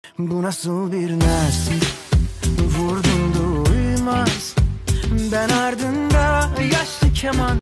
Bu nasıl bir nasip, vurdum duymaz. Ben ardında yaşlı keman.